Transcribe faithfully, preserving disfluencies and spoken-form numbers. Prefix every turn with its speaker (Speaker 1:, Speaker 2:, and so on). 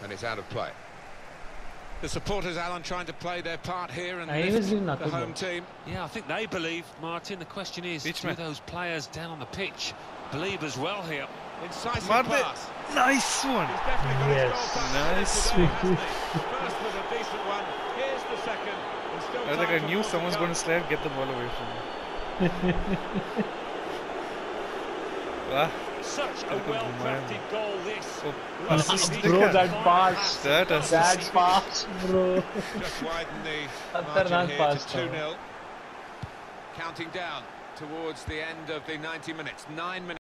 Speaker 1: And it's out of play. The supporters, Alan, trying to play their part here and
Speaker 2: I
Speaker 1: lift
Speaker 2: was doing
Speaker 1: the
Speaker 2: nothing.
Speaker 1: home team.
Speaker 3: Yeah, I think they believe, Martin. The question is,
Speaker 4: Pitch
Speaker 3: do
Speaker 4: man.
Speaker 3: those players down on the pitch believe as well here?
Speaker 1: Incisive
Speaker 4: Mark
Speaker 1: pass.
Speaker 4: Nice one.
Speaker 1: He's definitely got
Speaker 2: Yes.
Speaker 1: his goal back
Speaker 4: Nice.
Speaker 1: today, hasn't he? First was a decent one. Here's the second. And still
Speaker 4: I was like,
Speaker 1: time
Speaker 4: I
Speaker 1: for
Speaker 4: knew
Speaker 1: more to
Speaker 4: someone's
Speaker 1: come.
Speaker 4: going to slide, get the ball away from me. Wow.
Speaker 3: Such a
Speaker 4: Look at
Speaker 3: well-crafted
Speaker 4: Bhupi.
Speaker 3: goal, this.
Speaker 4: Oh, assist
Speaker 2: Bro,
Speaker 4: देखा?
Speaker 2: that pass.
Speaker 4: That
Speaker 2: That
Speaker 4: assist.
Speaker 2: pass, bro.
Speaker 1: Just widen the
Speaker 2: Khatarnak
Speaker 1: margin here
Speaker 2: pass
Speaker 1: to two nil. Counting down towards the end of the ninety minutes. Nine minutes.